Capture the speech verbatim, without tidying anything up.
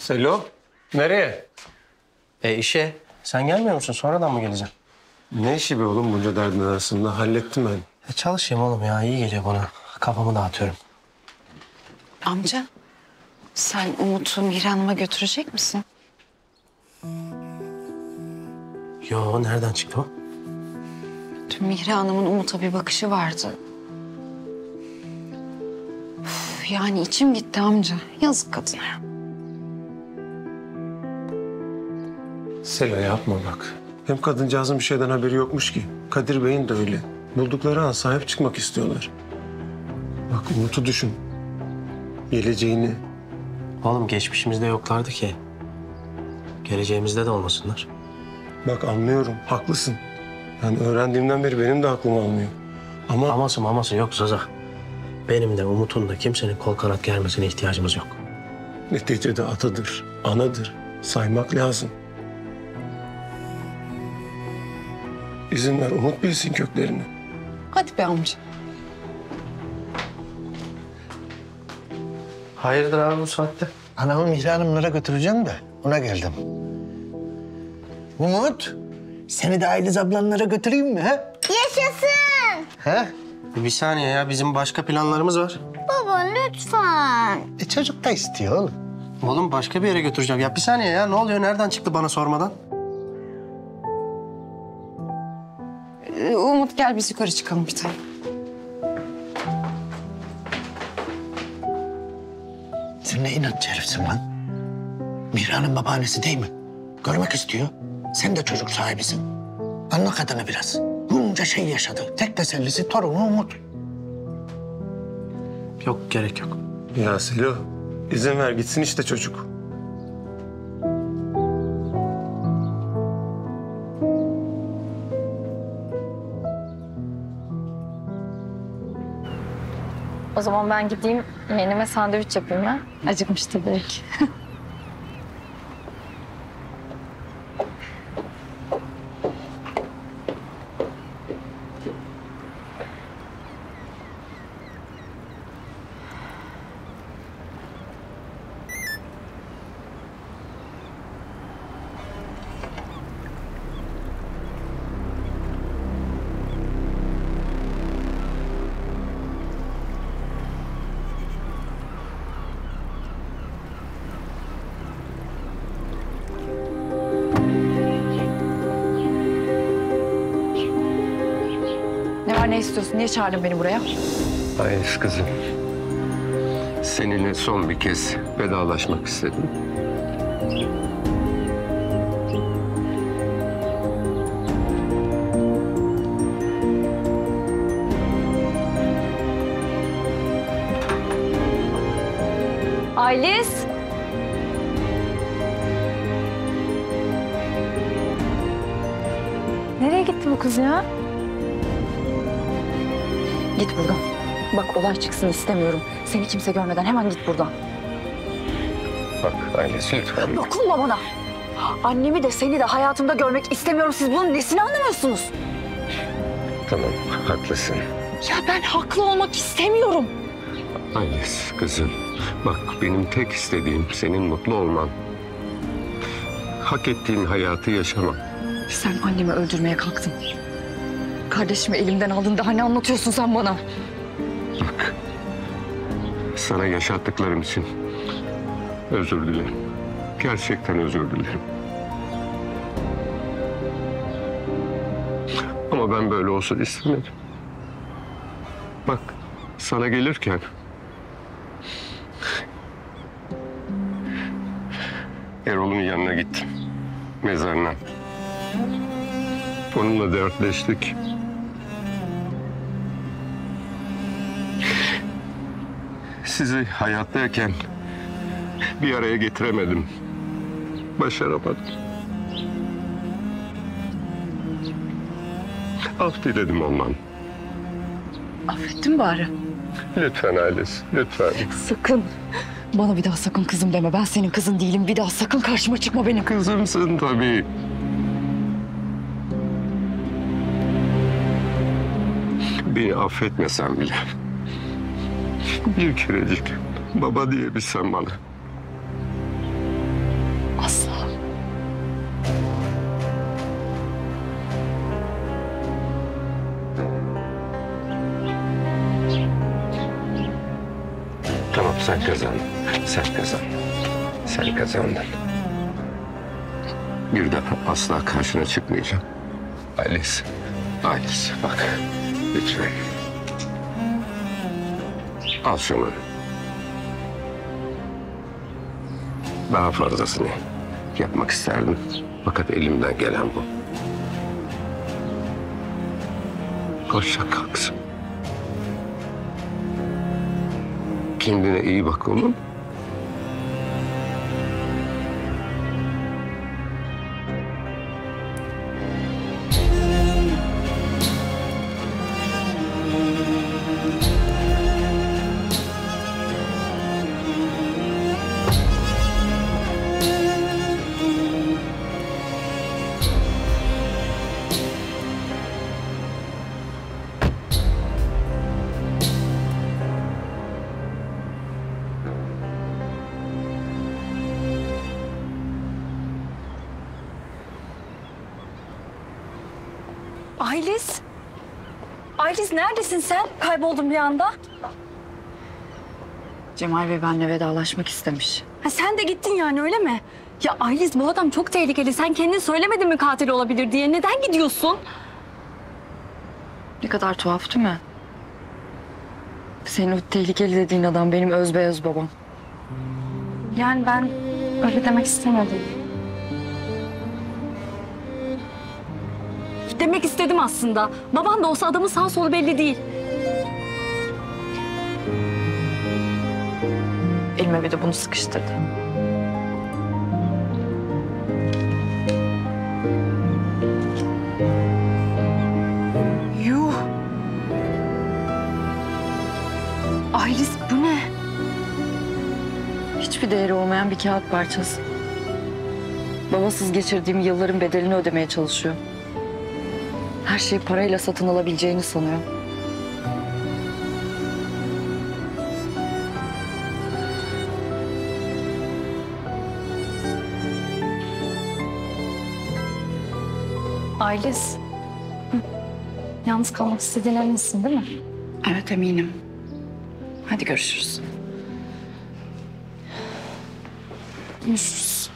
Selo, nereye? E işe. Sen gelmiyor musun? Sonradan mı geleceksin? Ne işi be oğlum bunca derdin arasında? Hallettim ben. E çalışayım oğlum ya. İyi geliyor bana. Kafamı dağıtıyorum. Amca, sen Umut'u Mihri Hanım'a götürecek misin? Yo, nereden çıktı o? Dün Mihri Hanım'ın Umut'a bir bakışı vardı. Üf, yani içim gitti amca. Yazık kadına. Selo yapma bak. Hem kadıncağızın bir şeyden haberi yokmuş ki. Kadir Bey'in de öyle. Buldukları an sahip çıkmak istiyorlar. Bak Umut'u düşün. Geleceğini. Oğlum geçmişimizde yoklardı ki. Geleceğimizde de olmasınlar. Bak anlıyorum, haklısın. Yani öğrendiğimden beri benim de aklım almıyor. Ama Aması maması yok Zaza. Benim de Umut'un da kimsenin kol kanat germesine ihtiyacımız yok. neticede atadır, anadır. Saymak lazım. İzin ver Umut bilsin köklerini. Hadi be amca. Hayırdır abi bu saatte? Anamı Mihri Hanımlara götüreceğim de ona geldim. Umut, seni de Ailiz ablanlara götüreyim mi ha? Yaşasın. Ha? Bir saniye ya. Bizim başka planlarımız var. Baba lütfen. E çocuk da istiyor oğlum. Oğlum başka bir yere götüreceğim. Ya bir saniye ya. Ne oluyor? Nereden çıktı bana sormadan? Ee, Umut gel biz yukarı çıkalım bir tane. Sen ne inatçı herifsin lan? Mihri Hanım babaannesi değil mi? Görmek istiyor. Sen de çocuk sahibisin. Anla kadını biraz. Bunca şey yaşadı. Tek tesellisi torunu Umut. Yok, gerek yok. Ya Selo, izin ver gitsin işte çocuk. O zaman ben gideyim yeğenime sandviç yapayım ha. Acıkmıştır belki. Ne var ne istiyorsun? Niye çağırdın beni buraya? Aylis kızım. Seninle son bir kez vedalaşmak istedim. Aylis! Nereye gitti bu kız ya? Git buradan. Bak olay çıksın istemiyorum. Seni kimse görmeden hemen git buradan. Bak Aylis lütfen. Dokunma bana. Annemi de seni de hayatımda görmek istemiyorum. Siz bunun nesini anlamıyorsunuz? Tamam, haklısın. Ya ben haklı olmak istemiyorum. Aylis kızım. Bak benim tek istediğim senin mutlu olman. Hak ettiğin hayatı yaşamak. Sen annemi öldürmeye kalktın. Kardeşimi elimden aldın. Daha ne anlatıyorsun sen bana? Bak. Sana yaşattıklarım için özür dilerim. Gerçekten özür dilerim. Ama ben böyle olsun istemedim. Bak sana gelirken Erol'un yanına gittim. Mezarına. Onunla dertleştik. Sizi hayattayken bir araya getiremedim. Başaramadım. Af diledim ondan. Affettin bari. Lütfen Aylis, lütfen. Sakın. Bana bir daha sakın kızım deme. Ben senin kızın değilim. Bir daha sakın karşıma çıkma benim. Kızımsın tabii. Beni affetmesen bile bir kerecik baba diyebilsen bana. Tamam sen kazandın. Sen kazandın. Sen kazandın. Bir daha asla karşına çıkmayacağım. Alice. Alice bak. Lütfen. Al şunu. Daha fazlasını yapmak isterdim. Fakat elimden gelen bu. Hoşça kal kızım. Kendine iyi bak oğlum. Ayliz. Ayliz neredesin sen? Kayboldun bir anda. Cemal Bey benimle vedalaşmak istemiş. Ha, sen de gittin yani öyle mi? Ya Ayliz bu adam çok tehlikeli. Sen kendin söylemedin mi katil olabilir diye? Neden gidiyorsun? Ne kadar tuhaf değil mi? Senin o tehlikeli dediğin adam benim özbeöz babam. Yani ben öyle demek istemedim. Demek istedim aslında. Baban da olsa adamın sağ solu belli değil. Elime bir de bunu sıkıştırdı. Yuh! Aylis bu ne? Hiçbir değeri olmayan bir kağıt parçası. Babasız geçirdiğim yılların bedelini ödemeye çalışıyor. Her şeyi parayla satın alabileceğini sanıyor. Ayliz. Hı. Yalnız kalmak istediğin eminsin değil mi? Evet eminim. Hadi görüşürüz. Görüşürüz.